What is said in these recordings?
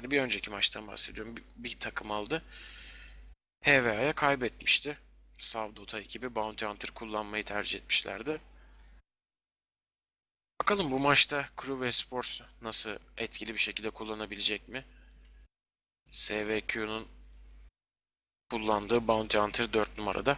Yani bir önceki maçtan bahsediyorum. Bir takım aldı. HVA'ya kaybetmişti. Savdota ekibi Bounty Hunter kullanmayı tercih etmişlerdi. Bakalım bu maçta Crew Esports nasıl etkili bir şekilde kullanabilecek mi? SVQ'nun kullandığı Bounty Hunter 4 numarada.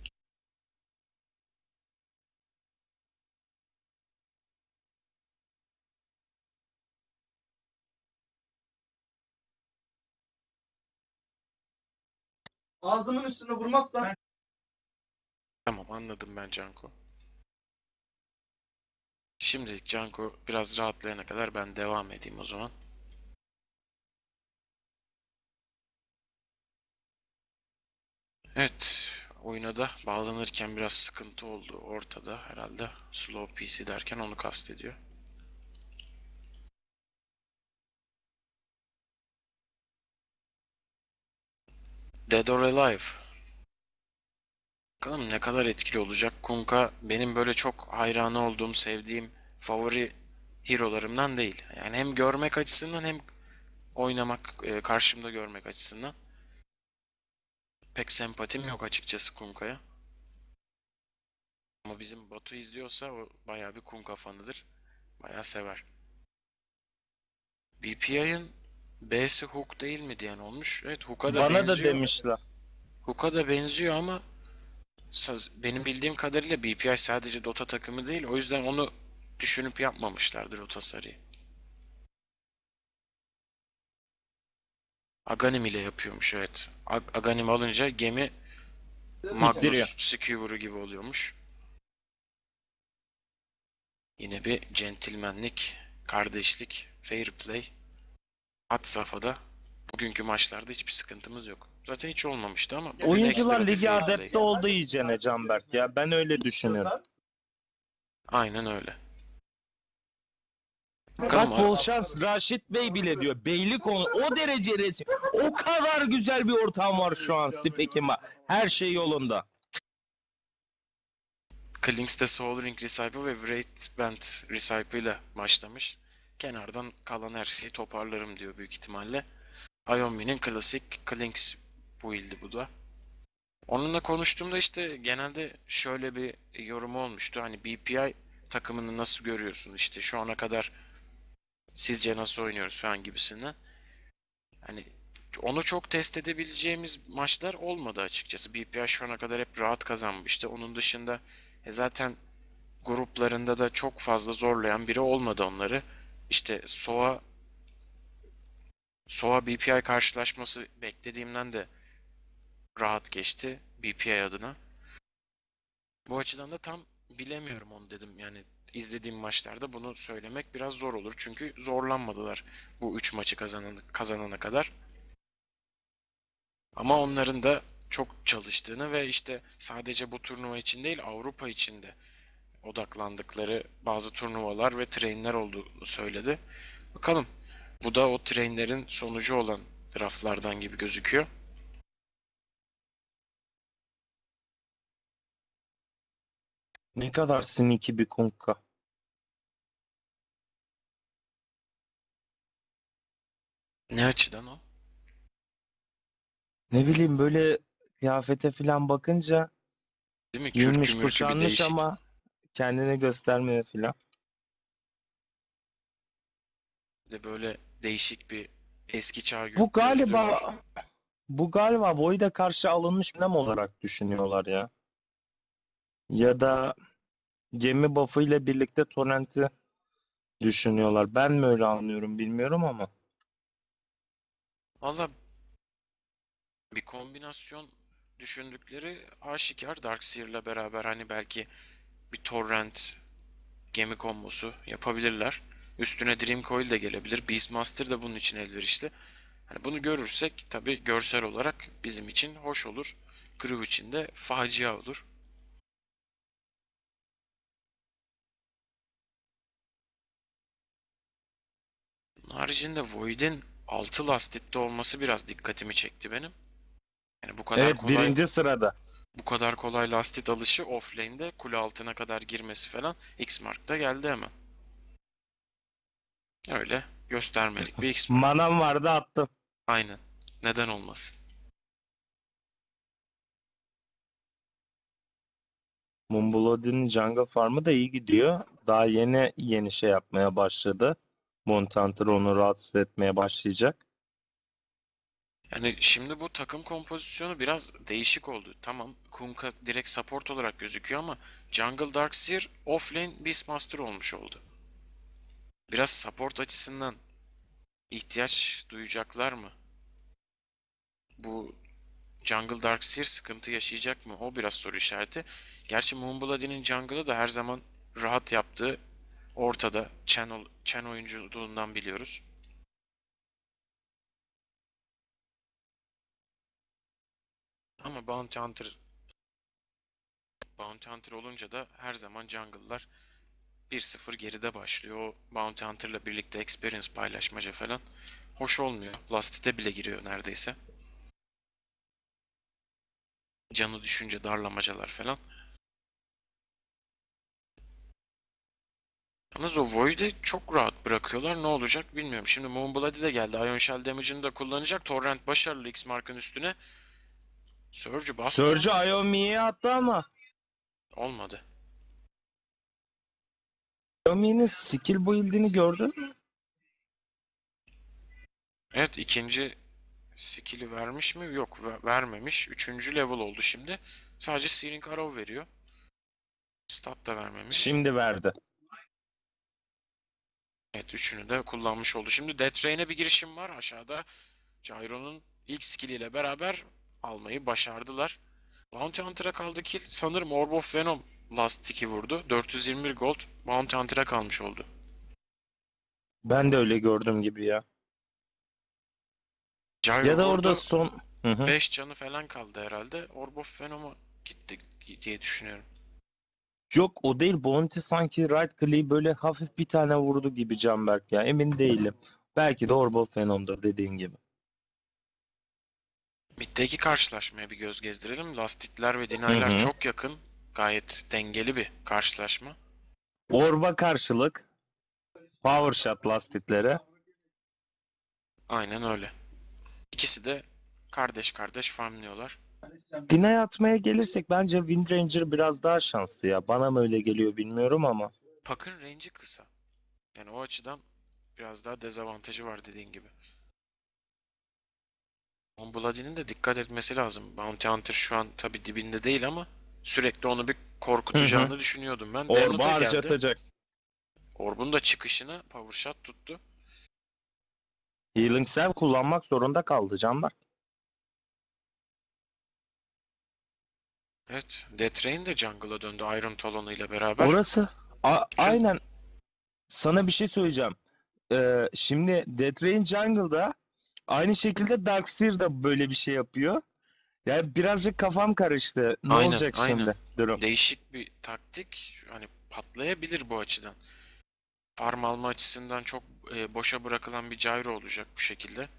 Ağzımın üstüne vurmazsan Tamam, anladım ben Canko. Şimdilik Canko biraz rahatlayana kadar ben devam edeyim o zaman. Evet, oyuna da bağlanırken biraz sıkıntı oldu ortada herhalde. Slow PC derken onu kastediyor. Dead or Alive. Bakalım ne kadar etkili olacak. Kunkka benim böyle çok hayranı olduğum, sevdiğim favori hero'larımdan değil. Yani hem görmek açısından hem oynamak, karşımda görmek açısından. Pek sempatim yok açıkçası Kunkka'ya. Ama bizim Batu izliyorsa o bayağı bir Kunkka fanıdır. Bayağı sever. BPI'ın B'si Hook değil mi diyen olmuş. Evet, Hook'a da Bana da benziyor. demişler. Hook'a da benziyor ama benim bildiğim kadarıyla BPI sadece Dota takımı değil. O yüzden onu düşünüp yapmamışlardır o tasarıyı. Aghanim ile yapıyormuş, evet. Aghanim alınca gemi İttiriyor. Magnus Skewer'ı gibi oluyormuş. Yine bir centilmenlik, kardeşlik, fair play had safhada. Bugünkü maçlarda hiçbir sıkıntımız yok. Zaten hiç olmamıştı ama bugün Oyuncular ekstra bir ligi fair play. adapte oldu iyicene Canberk ya. Ben öyle düşünüyorum. Aynen öyle. Bakalım. Bak bol şans Raşit Bey bile diyor. Beylik o derece resim. O kadar güzel bir ortam var şu an Spekima. Her şey yolunda. Klinks'te Soul Ring Recipe ve Wraith Band Recipe ile başlamış. Kenardan kalan her şeyi toparlarım diyor büyük ihtimalle. Iomi'nin klasik Klinks build'i bu da. Onunla konuştuğumda işte genelde şöyle bir yorumu olmuştu. Hani BPI takımını nasıl görüyorsun? İşte şu ana kadar sizce nasıl oynuyoruz falan gibisinden. Hani onu çok test edebileceğimiz maçlar olmadı açıkçası. BPI şu ana kadar hep rahat kazanmıştı. Onun dışında zaten gruplarında da çok fazla zorlayan biri olmadı onları. İşte SOA BPI karşılaşması beklediğimden de rahat geçti BPI adına. Bu açıdan da tam bilemiyorum onu dedim. Yani izlediğim maçlarda bunu söylemek biraz zor olur. Çünkü zorlanmadılar bu 3 maçı kazanana kadar. Ama onların da çok çalıştığını ve işte sadece bu turnuva için değil Avrupa için de odaklandıkları bazı turnuvalar ve trainler olduğunu söyledi. Bakalım. Bu da o trainlerin sonucu olan draftlardan gibi gözüküyor. Ne kadar sneaky bir Kunkka. Ne açıdan o? Ne bileyim böyle kıyafete falan bakınca Değil mi? Kürkü giyinmiş mürkü bir kuşanmış değişik. ama kendini göstermiyor falan. De böyle değişik bir eski çağ Bu gözlüğü var. galiba bu galiba Void'e karşı alınmış bir önlem olarak düşünüyorlar ya. Ya da gemi buff'ı ile birlikte Torrent'i düşünüyorlar. Ben mi öyle anlıyorum bilmiyorum ama. Valla bir kombinasyon düşündükleri aşikar Darkseer'la beraber hani belki bir torrent gemi kombosu yapabilirler. Üstüne Dream Coil de gelebilir. Beastmaster da bunun için elverişli. Hani bunu görürsek tabi görsel olarak bizim için hoş olur. Crew için de facia olur. Haricinde Void'in 6 lastitte olması biraz dikkatimi çekti benim. Yani Evet, birinci sırada. bu kadar kolay lastit alışı offlane'de kule altına kadar girmesi falan X-Mark'ta geldi hemen. Öyle göstermelik bir X-Mark. Manam vardı attım. Aynen. Neden olmasın? Mumblodi'nin Jungle Farm'ı da iyi gidiyor. Daha yeni yeni şey yapmaya başladı. Montanter onu rahatsız etmeye başlayacak. Yani şimdi bu takım kompozisyonu biraz değişik oldu. Tamam, Kunkka direkt support olarak gözüküyor ama Jungle Darkseer offlane Beastmaster olmuş oldu. Biraz support açısından ihtiyaç duyacaklar mı? Bu Jungle Darkseer sıkıntı yaşayacak mı? O biraz soru işareti. Gerçi Moonbloody'nin jungle'ı da her zaman rahat yaptığı ortada. Chen oyunculuğundan biliyoruz. Ama Bounty Hunter olunca da her zaman jungle'lar 1-0 geride başlıyor. O Bounty Hunter'la birlikte experience paylaşmaca falan hoş olmuyor. Last Hit'e bile giriyor neredeyse. Canı düşünce darlamacalar falan. Yalnız o Void'i çok rahat bırakıyorlar. Ne olacak bilmiyorum. Şimdi Moonbloody de geldi. Ion Shell damage'ını da kullanacak. Torrent başarılı X-Mark'ın üstüne. Surge'ü bastı Surge ama Iomi'ye attı ama olmadı. Iomi'nin skill build'ini gördün mü? Evet, ikinci skill'i vermiş mi? Yok, vermemiş. Üçüncü level oldu şimdi. Sadece Searing Arrow veriyor. Stat da vermemiş. Şimdi verdi. Evet, üçünü de kullanmış oldu. Şimdi Death Rain'e bir girişim var aşağıda. Gyro'nun ilk skill'iyle beraber almayı başardılar. Bounty Hunter'a kaldı kill. Sanırım Orb of Venom last tick'i vurdu. 421 gold Bounty Hunter'a kalmış oldu. Ben de öyle gördüm gibi ya. Gyro Ya da orada vurdu. son... Hı hı. 5 canı falan kaldı herhalde. Orb of Venom'a gitti diye düşünüyorum. Yok o değil. Bounty sanki right click'i böyle hafif bir tane vurdu gibi Canberk ya. Emin değilim. Belki de Orb of Venom'dur dediğin gibi. Mid'deki karşılaşmaya bir göz gezdirelim. Last hit'ler ve Hı denial'ler hı. çok yakın. Gayet dengeli bir karşılaşma. Orb'a karşılık Power Shot lastiklere. Aynen öyle. İkisi de kardeş kardeş farmlıyorlar. Deny atmaya gelirsek bence Wind Ranger biraz daha şanslı ya. Bana mı öyle geliyor bilmiyorum ama. Puck'ın range'i kısa. Yani o açıdan biraz daha dezavantajı var dediğin gibi. Bloody'nin de dikkat etmesi lazım. Bounty Hunter şu an tabi dibinde değil ama sürekli onu bir Hı hı. korkutacağını düşünüyordum ben. Orb'u Damned'a geldi. harcatacak. Orb'un da çıkışını Power Shot tuttu. Healing Salve kullanmak zorunda kaldı Canberk. Evet, Death Rain de jungle'a döndü Iron Talon ile beraber. Orası Bütün aynen sana bir şey söyleyeceğim. Şimdi Death Rain Jungle'da aynı şekilde Darkseer da böyle bir şey yapıyor. Yani birazcık kafam karıştı. Ne aynen olacak aynen şimdi durum? değişik bir taktik. Hani patlayabilir bu açıdan. Farm alma açısından çok boşa bırakılan bir gyro olacak bu şekilde.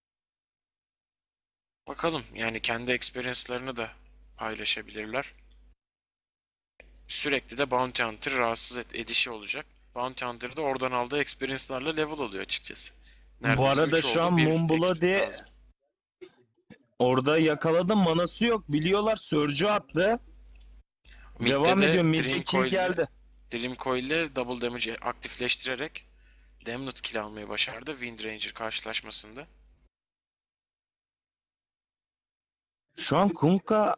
Bakalım yani kendi experience'larını da paylaşabilirler. Sürekli de Bounty Hunter rahatsız edişi olacak. Bounty Hunter da oradan aldığı experience'larla level oluyor açıkçası. Bu Neredeyse arada 3 şu an oldu, 1 XP Moonbloody lazım. orada yakaladı. Manası yok. Biliyorlar. Surge'u attı. Mid'de Devam de ediyor. Mid'de kill geldi. Dream Coil ile double damage'i aktifleştirerek Damned kill almayı başardı Wind Ranger karşılaşmasında. Şu an Kunkka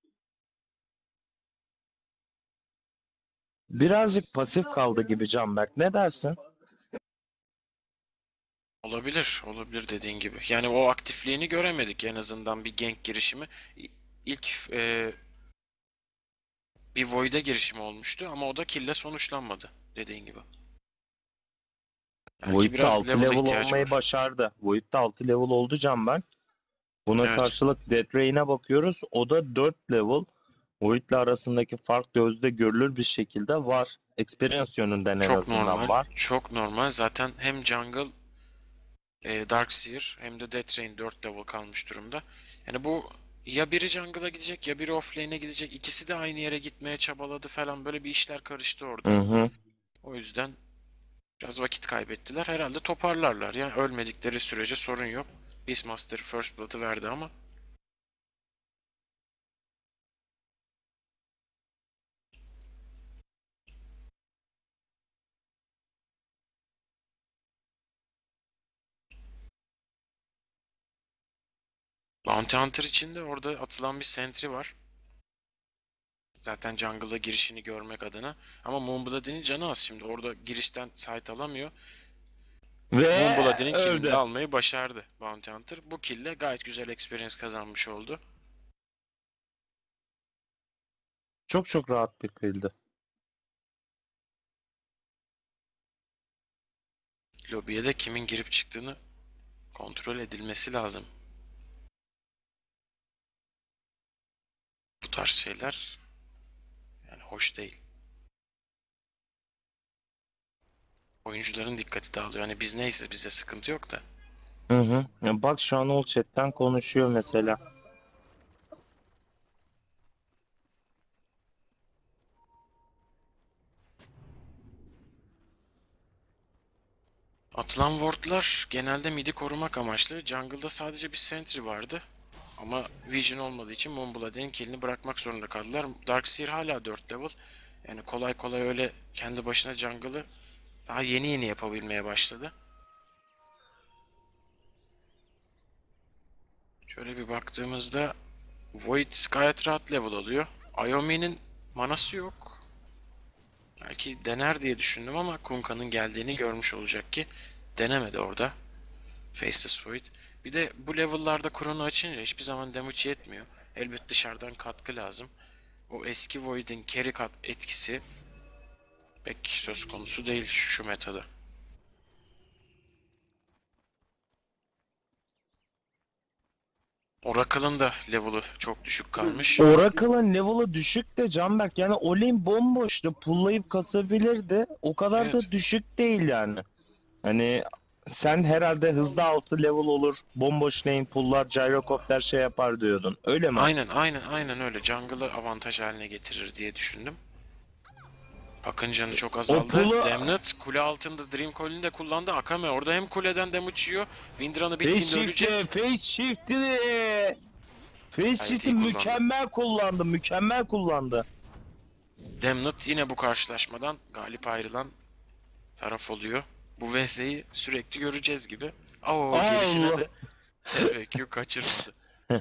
birazcık pasif kaldı gibi Canberk. Ne dersin? Olabilir, olabilir dediğin gibi. Yani o aktifliğini göremedik en azından bir gank girişimi. İlk bir Void'e girişimi olmuştu ama o da kill'le sonuçlanmadı dediğin gibi. Belki Void de biraz 6 level'a level ihtiyacı olmayı var. başardı. Void de 6 level oldu Canberk. Buna Evet, karşılık Death Rain'e bakıyoruz. O da 4 level. Void'le arasındaki fark gözde görülür bir şekilde var. Experience yönünden en çok azından normal, var. çok normal. Zaten hem Jungle, Darkseer hem de Death Rain 4 level kalmış durumda. Yani bu ya biri jungle'a gidecek ya biri offlane'e gidecek. İkisi de aynı yere gitmeye çabaladı falan. Böyle bir işler karıştı Hı orada. hı. O yüzden Biraz vakit kaybettiler. Herhalde toparlarlar. Yani ölmedikleri sürece sorun yok. Beastmaster First Blood'ı verdi ama Bounty Hunter için de orada atılan bir sentry var. Zaten jungle'a girişini görmek adına. Ama Moonblood'in canı az şimdi. Orada girişten site alamıyor. Ve Moonblood'in kill'ini de öldü. almayı başardı Bounty Hunter. Bu kill'le gayet güzel experience kazanmış oldu. Çok çok rahat bir killdi. Lobiye de kimin girip çıktığını kontrol edilmesi lazım. Bu tarz şeyler yani hoş değil. Oyuncuların dikkati dağılıyor. Hani biz neyse bize sıkıntı yok da. Hı hı. Ya bak şu an o chatten konuşuyor mesela. Atılan wardlar genelde mid'i korumak amaçlı. Jungle'da sadece bir sentry vardı. Ama Vision olmadığı için Moonblood'in kill'ini bırakmak zorunda kaldılar. Darkseer hala 4 level. Yani kolay kolay öyle kendi başına jungle'ı daha yeni yeni yapabilmeye başladı. Şöyle bir baktığımızda Void gayet rahat level alıyor. Iomi'nin manası yok. Belki dener diye düşündüm ama Kunka'nın geldiğini görmüş olacak ki denemedi orada. Faceless Void. Bir de bu level'larda Chrono açınca hiçbir zaman damage yetmiyor. Elbet dışarıdan katkı lazım. O eski Void'in carry kat etkisi pek söz konusu değil şu metada. Oracle'ın da level'ı çok düşük kalmış. Oracle'ın level'ı düşük de Canberk, yani o lane bomboştu. Pull'layıp kasabilirdi. O kadar Evet. da düşük değil yani. Hani sen herhalde hızlı altı level olur. Bomboş lane pull'lar, gyrocopter şey yapar diyordun. Öyle mi? Aynen öyle. Jungle'ı avantaj haline getirir diye düşündüm. Puck'ın canı çok O azaldı. pull'u Damned kule altında Dream Coil'ini de kullandı. Akame orada hem kuleden damage yiyor. Windrun'ı face bittiğinde ölecek. shift'i, face shift'i, face Gayet shift'i iyi kullandı. mükemmel kullandı, mükemmel kullandı. Damned yine bu karşılaşmadan galip ayrılan taraf oluyor. Bu VS'yi sürekli göreceğiz gibi. Oo, gelişine Allah. de TRQ kaçırmadı.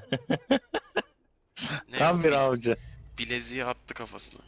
Ne o? Tam bir avcı. Bileziği attı kafasına.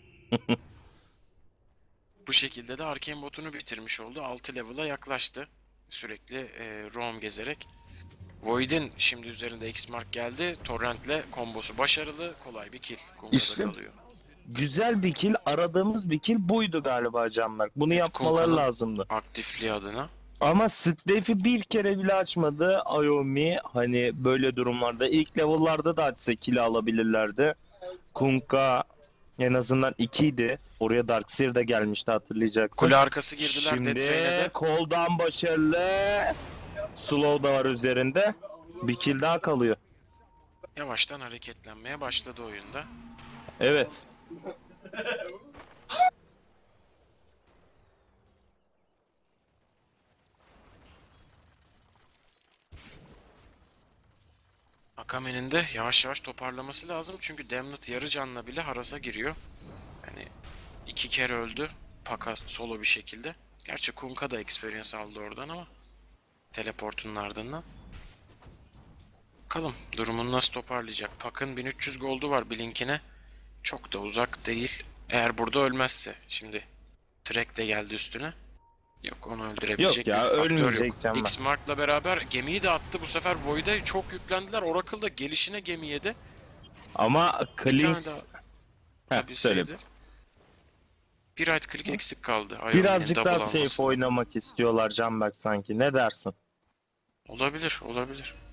Bu şekilde de Arcane botunu bitirmiş oldu. 6 level'a yaklaştı. Sürekli roam gezerek. Void'in şimdi üzerinde X-Mark geldi. Torrent'le kombosu başarılı. Kolay bir kill. Kunka'da İşte kalıyor. güzel bir kill, aradığımız bir kill buydu galiba Canberk. Bunu Evet, yapmaları Kunka'nın lazımdı. aktifliği adına. Ama Strafe'i bir kere bile açmadı Iomi. Hani böyle durumlarda ilk level'larda da açsa kill alabilirlerdi. Kunkka en azından 2 idi. Oraya Darkseer de gelmişti, hatırlayacaksın. Kule arkası girdiler Şimdi Deathrain'e de. Cold'dan başarılı. Slow da var üzerinde. Bir kill daha kalıyor. Yavaştan hareketlenmeye başladı oyunda. Evet. Akame'nin de yavaş yavaş toparlaması lazım. Çünkü Damned yarı canla bile harasa giriyor. Yani 2 kere öldü. Paka solo bir şekilde. Gerçi Kunkka da experience aldı oradan ama teleportunun ardından. Bakalım durumunu nasıl toparlayacak. Pak'ın 1300 gold'u var Blink'ine. Çok da uzak değil. Eğer burada ölmezse. Şimdi Trek de geldi üstüne. Yok, onu öldürebilecek Yok ya, bir faktör ölmeyecek yok. Canberk. X-Mark'la beraber gemiyi de attı. Bu sefer Void'e çok yüklendiler. Oracle da gelişine gemi yedi. Ama Bir tane daha Klings... söyle. atabilseydi. Bir right click eksik kaldı. Iomi'nin Birazcık double daha safe almasına. oynamak istiyorlar Canberk sanki. Ne dersin? Olabilir.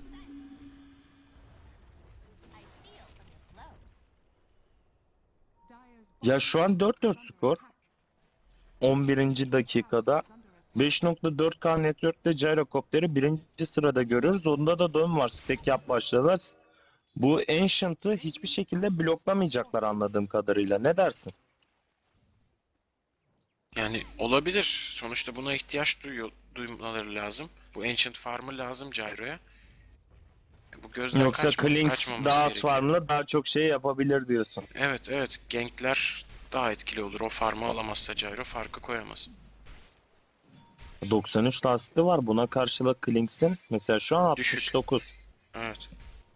Ya şu an 4-4 skor. 11. dakikada 5.4K network'te gyrocopter'i birinci sırada görüyoruz. Onda da dön var. Stack yap başladılar. Bu Ancient'ı hiçbir şekilde bloklamayacaklar anladığım kadarıyla. Ne dersin? Yani olabilir. Sonuçta buna ihtiyaç duymaları lazım. Bu Ancient Farm'ı lazım Gyro'ya. Bu gözden Yoksa Klinks kaçmaması daha az gerekiyor. farmla daha çok şey yapabilir diyorsun. Evet, evet. Gankler daha etkili olur. O farmı alamazsa Gyro farkı koyamaz. 93 lasiti var. Buna karşılık Klinks'in mesela şu an Düşük. 69. Evet.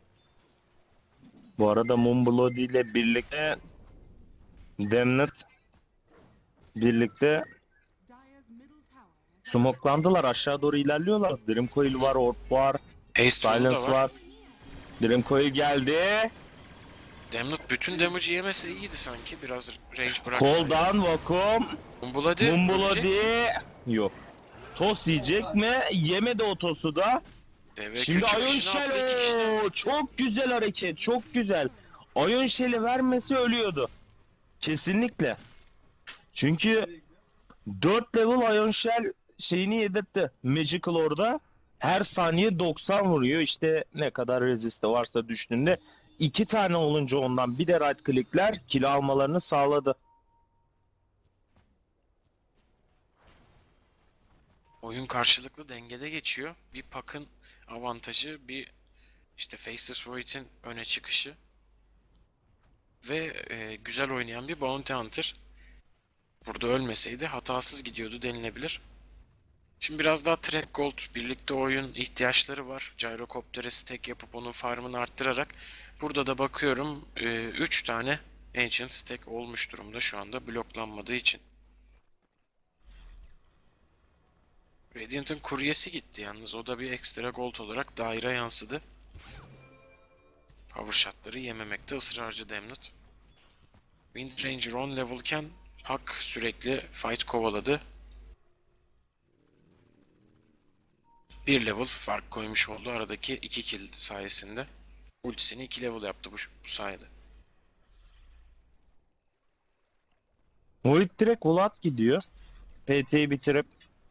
Bu arada Moonblood ile birlikte Damned birlikte smoklandılar. Aşağı doğru ilerliyorlar. Dreamcoil var, Orb var, Haste Rune da Silence var. var. Dreamcoil geldi. Damned bütün damage'ı yemese iyiydi sanki. Biraz range Call bıraksaydı. down, Vacuum. Bloody ölecek. Moonblood yok. Toss yiyecek mi? Yemedi o tosu da. DVQ Şimdi Ion çıkışını attı, iki kişiden Shell. sekti. Çok güzel hareket. Çok güzel. Ion Shell'i vermesi ölüyordu. Kesinlikle. Çünkü 4 level Ion Shell şeyini yedirtti. Magical orada. Her saniye 90 vuruyor. İşte ne kadar resiste varsa düştüğünde. 2 tane olunca ondan bir de right click'ler kill almalarını sağladı. Oyun karşılıklı dengede geçiyor. Bir Puck'ın avantajı, bir işte Faceless Void'in öne çıkışı ve güzel oynayan bir Bounty Hunter. Burada ölmeseydi hatasız gidiyordu denilebilir. Şimdi biraz daha Track Gold birlikte oyun ihtiyaçları var. Gyrocopter'e stack yapıp onun farmını arttırarak. Burada da bakıyorum 3 tane Ancient stack olmuş durumda şu anda bloklanmadığı için. Radiant'ın kuryesi gitti yalnız. O da bir ekstra gold olarak daire yansıdı. Power shot'ları yememekte ısrarcı Damned. Wind Ranger 10 level'ken Puck sürekli fight kovaladı. Bir level fark koymuş oldu aradaki 2 kill sayesinde. Ultisini 2 level yaptı bu sayede. Void direkt Vlad gidiyor. PT'yi bitirip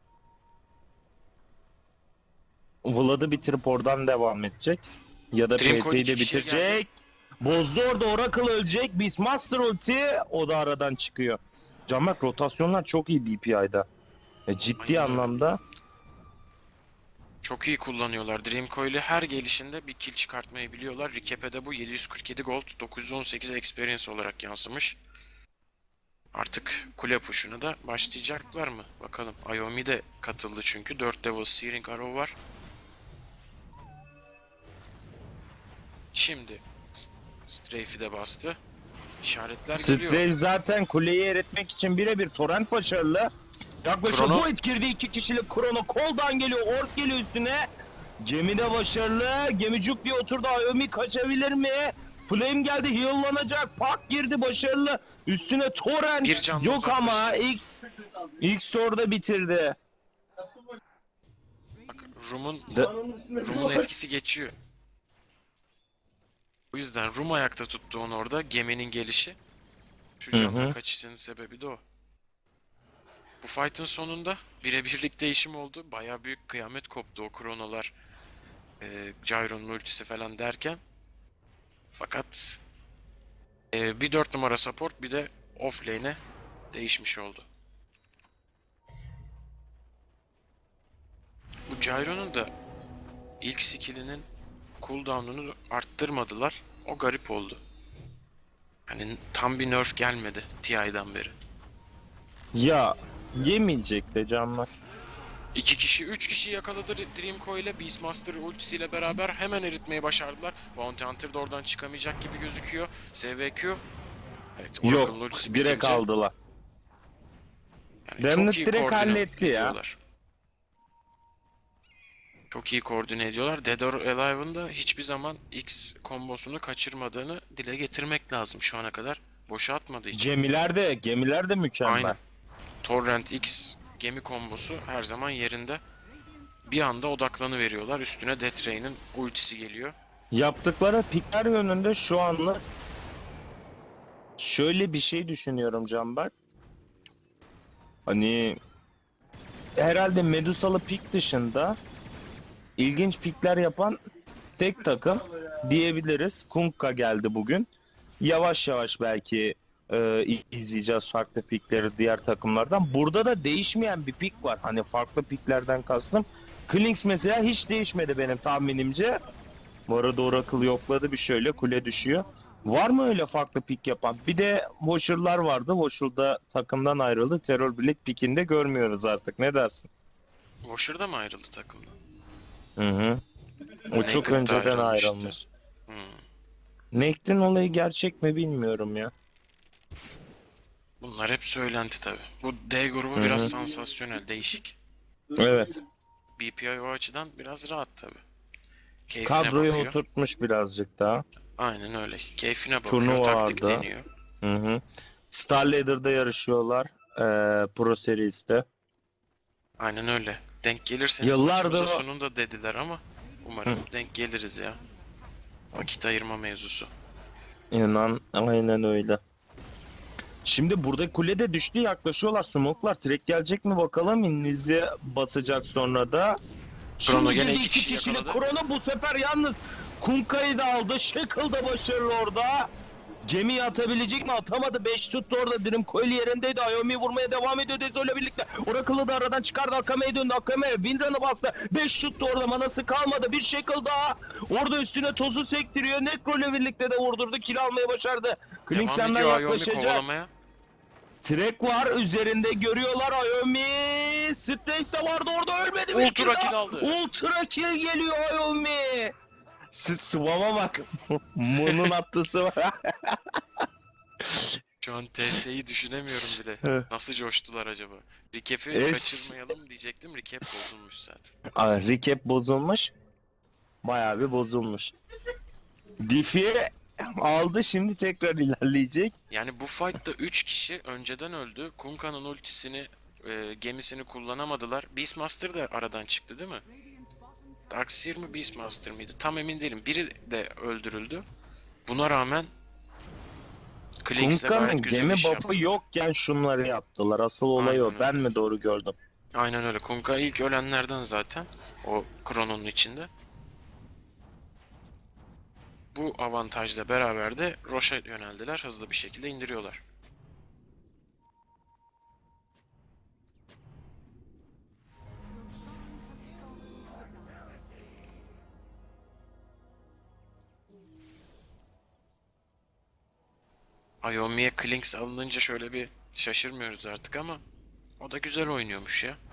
Vlad'ı bitirip oradan devam edecek. Ya da Dream Coil PT'yi de iki kişiye bitirecek. Bozdu orada, Oracle ölecek. Beastmaster ulti o da aradan çıkıyor. Canberk, rotasyonlar çok iyi DPI'da. Ciddi Aynen öyle. anlamda. Çok iyi kullanıyorlar. Dream Coil'i her gelişinde bir kill çıkartmayı biliyorlar. Recap'e bu 747 gold, 918 experience olarak yansımış. Artık kule push'una da başlayacaklar mı? Bakalım. Iomi de katıldı çünkü. 4 level Searing Arrow var. Şimdi Strafe'i de bastı. İşaretler geliyor. Strafe zaten kuleyi eritmek için birebir torrent başarılı. Yaklaşık Chrono. Void girdi, 2 kişilik Chrono Cold'dan geliyor, Orb geliyor üstüne. Gemi de başarılı. Gemicuk diye oturdu. Iomi kaçabilir mi? Flame geldi, heal'lanacak. Pak girdi, başarılı. Üstüne torrent. Bir canlı Yok ama uzaklaştı. X orada bitirdi. Bak Room'un Kanalın üstünde Room'un etkisi geçiyor. O yüzden Room ayakta tuttu onu orada. Geminin gelişi. Şu Hı canlı hı. kaçışının sebebi de o. Bu fight'ın sonunda birebirlik değişim oldu. Baya büyük kıyamet koptu o kronolar. Gyro'nun ultisi falan derken. Fakat bir 4 numara support bir de offlane'e değişmiş oldu. Bu Gyro'nun da ilk skill'inin cooldown'unu arttırmadılar. O garip oldu. Hani tam bir nerf gelmedi TI'den beri. Ya yemeyecek de canlar. 2 kişi, 3 kişi yakaladı Dreamco ile Beastmaster ultisiyle beraber hemen eritmeyi başardılar. Bounty Hunter da oradan çıkamayacak gibi gözüküyor. SVQ. Evet, Yok, Oracle'ın ultisi direkt bitince aldılar. yani Damned çok iyi direkt koordine halletti ya. ediyorlar. Çok iyi koordine ediyorlar. Dead or Alive'ın da hiçbir zaman X kombosunu kaçırmadığını dile getirmek lazım şu ana kadar. Boşa atmadığı için. Gemiler de mükemmel. Aynen. Torrent X gemi kombosu her zaman yerinde. Bir anda odaklanıveriyorlar. Üstüne Death Rain'in ultisi geliyor. Yaptıkları pikler yönünde şu anlık şöyle bir şey düşünüyorum Canberk. Hani herhalde Medusalı pik dışında ilginç pikler yapan tek takım diyebiliriz. Kunkka geldi bugün. Yavaş yavaş belki izleyeceğiz farklı pikleri diğer takımlardan. Burada da değişmeyen bir pik var. Hani farklı piklerden kastım. Klinks mesela hiç değişmedi benim tahminimce. Bu arada Oracle yokladı bir şöyle kule düşüyor. Var mı öyle farklı pik yapan? Bir de Washer'lar vardı. Washer da takımdan ayrıldı. Terror Blade pikinde görmüyoruz artık. Ne dersin? Washer da mı ayrıldı takımdan? Hı hı. O çok Naked da önceden ayrılmıştı. ayrılmış. Hmm. Naked'in olayı gerçek mi bilmiyorum ya. Bunlar hep söylenti tabi. Bu D grubu Hı biraz hı. sansasyonel, değişik. Evet. BPI o açıdan biraz rahat tabi. Keyfine Kadroyu bakıyor. oturtmuş birazcık daha. Aynen öyle. Keyfine bakıyor, Turnuva taktik vardı. deniyor. Hı hı. Star Leader'da yarışıyorlar. Pro Series'te. Aynen öyle. Denk gelirseniz Yıllardır maçımızın o... sonunda dediler ama umarım denk geliriz ya. Vakit ayırma mevzusu. İnan aynen öyle. Şimdi burada kulede düştü yaklaşıyorlar smoke'lar. Trek gelecek mi bakalım. İnnizi basacak sonra da. Krono Şimdi gene girdi iki iki kişi kişilik yakaladı. Krono bu sefer yalnız Kunka'yı da aldı. Shackle da başarılı orada. Gemiyi atabilecek mi? Atamadı. 5 tuttu orada. Dream Coil yerindeydi. Ayomi vurmaya devam ediyor Dezo'yla birlikte. Oracle'ı da aradan çıkardı. Akame'ye döndü. Akame Windrun'ı bastı. 5 tuttu orada. Manası kalmadı. Bir Shackle daha. Orada üstüne tozu sektiriyor. Necro'yla birlikte de vurdurdu. Kill almayı başardı. Devam Klinksen'den ediyor Ayomi yaklaşacak. kovalamaya. Trek var üzerinde görüyorlar Ayomi. Strength de vardı orada ölmedi. bir Ultra kill kill daha. aldı. Ultra kill geliyor Ayomi. Swam'a bak. Moon'un attısı var. Şu an TS'yi düşünemiyorum bile. Nasıl coştular acaba? Recap'i Es- kaçırmayalım diyecektim. Recap bozulmuş zaten. Recap bozulmuş. Bayağı bir bozulmuş. Diffie aldı şimdi tekrar ilerleyecek. Yani bu fight'ta 3 kişi önceden öldü. Kunka'nın ultisini, gemisini kullanamadılar. Beastmaster da aradan çıktı değil mi? Darkseer mi Beastmaster mıydı? Tam emin değilim. Biri de öldürüldü. Buna rağmen Klinks'le Kunka'nın gayet güzel gemi iş buff'ı yaptılar. yokken şunları yaptılar. Asıl olay o. Aynen Ben öyle. mi doğru gördüm? Aynen öyle. Kunka ilk ölenlerden zaten. O Krono'nun içinde. Bu avantajla beraber de Roche'a yöneldiler. Hızlı bir şekilde indiriyorlar. Ayomi'ye Klinks alınınca şöyle bir şaşırmıyoruz artık ama o da güzel oynuyormuş ya.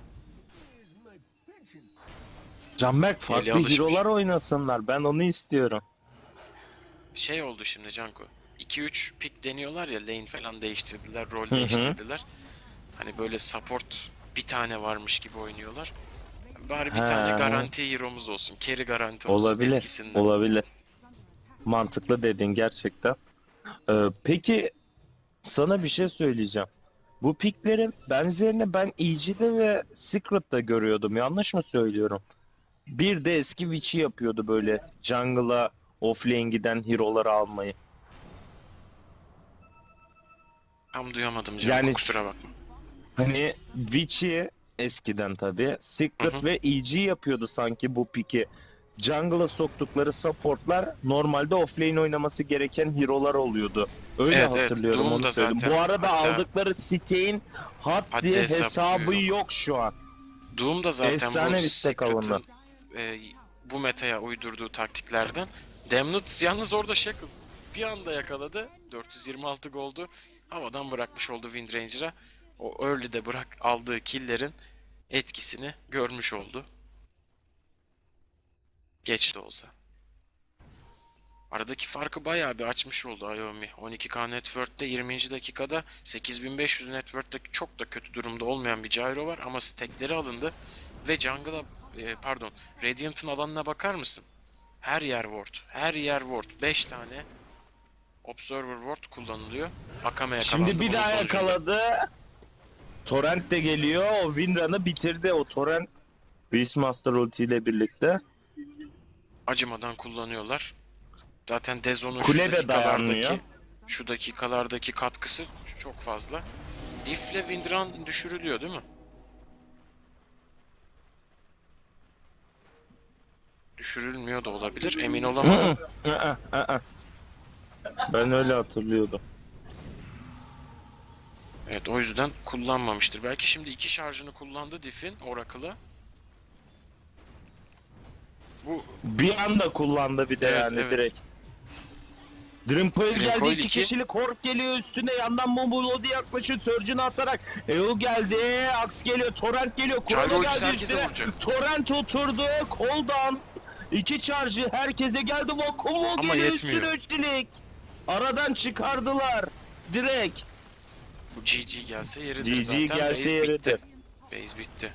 Canberk Eli farklı alışmış. hero'lar oynasınlar. Ben onu istiyorum. Şey oldu şimdi Canko. 2-3 pick deniyorlar ya, lane falan değiştirdiler, rol Hı hı. değiştirdiler. Hani böyle support bir tane varmış gibi oynuyorlar. Bari bir He. tane garanti hero'muz olsun. Carry garanti olsun Olabilir. eskisinden. Olabilir. Mantıklı dedin gerçekten. Peki sana bir şey söyleyeceğim. Bu piklerin benzerini ben EG'de ve Secret'ta görüyordum. Yanlış mı söylüyorum? Bir de eski Witch'i yapıyordu böyle jungle'a offlane giden hero'ları almayı. Tam duyamadım Canko, Yani kusura bakma. hani Witch'i eskiden tabii Hı Secret hı. ve EG yapıyordu sanki bu piki. Jungle'a soktukları supportlar normalde offlane oynaması gereken hero'lar oluyordu. Öyle Evet evet, hatırlıyorum Doom onu da söyledim. zaten, Bu arada hatta aldıkları siteyin haddi haddi hesabı yok. yok şu an. Doom da zaten bu Efsane bir stack alındı. Secret'ın bu metaya uydurduğu taktiklerden. Damned yalnız orada Shackle bir anda yakaladı. 426 gold'u havadan bırakmış oldu Windranger'a. O early'de aldığı kill'lerin etkisini görmüş oldu. Geç de olsa. Aradaki farkı bayağı bir açmış oldu Ayomi. 12K net worth'te 20. dakikada 8500 net worth'te çok da kötü durumda olmayan bir gyro var ama stack'leri alındı ve jungle'a pardon, Radiant'ın alanına bakar mısın? Her yer ward. Her yer ward. 5 tane Observer ward kullanılıyor. Akame yakalandı Şimdi bir bunun daha sonucunda. yakaladı. Torrent de geliyor. O Windrun'ı bitirdi. O Torrent Beastmaster ulti ile birlikte. Acımadan kullanıyorlar. Zaten Dezo'nun Kule de dayanmıyor. şu dakikalardaki katkısı çok fazla. Diff'le Windrun düşürülüyor değil mi? Düşürülmüyor da olabilir. Emin olamadım. Ben öyle hatırlıyordum. Evet, o yüzden kullanmamıştır. Belki şimdi 2 şarjını kullandı Diff'in Oracle'a. Bu Bir anda kullandı bir de evet, yani evet. direkt. Dreamcoil geldi, Dreamcoil 2 2. kişilik Hork geliyor üstüne, yandan Momolodi yaklaşıyor, Surge'ını atarak EO geldi, Axe geliyor, Torrent geliyor, Gyro Chrono ultisi geldi herkese üstüne, vuracak. Torrent oturdu, Cooldown, 2 charge'ı herkese geldi, Vakumo Ama geliyor yetmiyor. üstüne üçlük. Aradan çıkardılar direkt. Bu GG gelse yeridir GG zaten. gelse Base yeridir. bitti. Base bitti.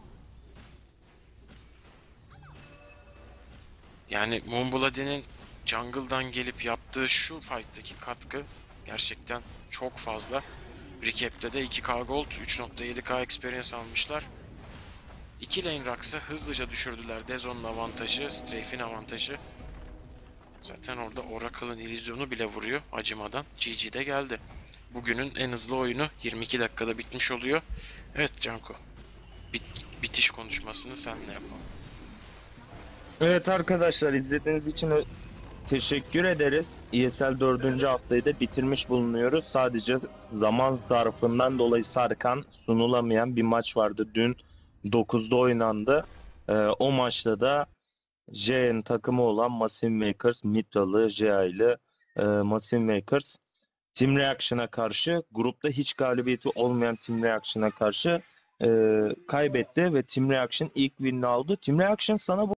Yani Moonbloody'nin jungle'dan gelip yaptığı şu fight'taki katkı gerçekten çok fazla. Recap'te de 2k gold, 3.7k experience almışlar. 2 lane Rux'ı hızlıca düşürdüler. Dezon'un avantajı, Strafe'in avantajı. Zaten orada Oracle'ın illüzyonu bile vuruyor acımadan. GG de geldi. Bugünün en hızlı oyunu 22 dakikada bitmiş oluyor. Evet Canko, bitiş konuşmasını senle yapalım. Evet arkadaşlar, izlediğiniz için teşekkür ederiz. ESL 4. haftayı da bitirmiş bulunuyoruz. Sadece zaman zarfından dolayı sarkan, sunulamayan bir maç vardı. Dün 9'da oynandı. O maçta da J'nin takımı olan Massive Makers, Mitralı, JA'lı Massive Makers Team Reaction'a karşı, grupta hiç galibiyeti olmayan Team Reaction'a karşı kaybetti ve Team Reaction ilk winini aldı. Team Reaction sana bu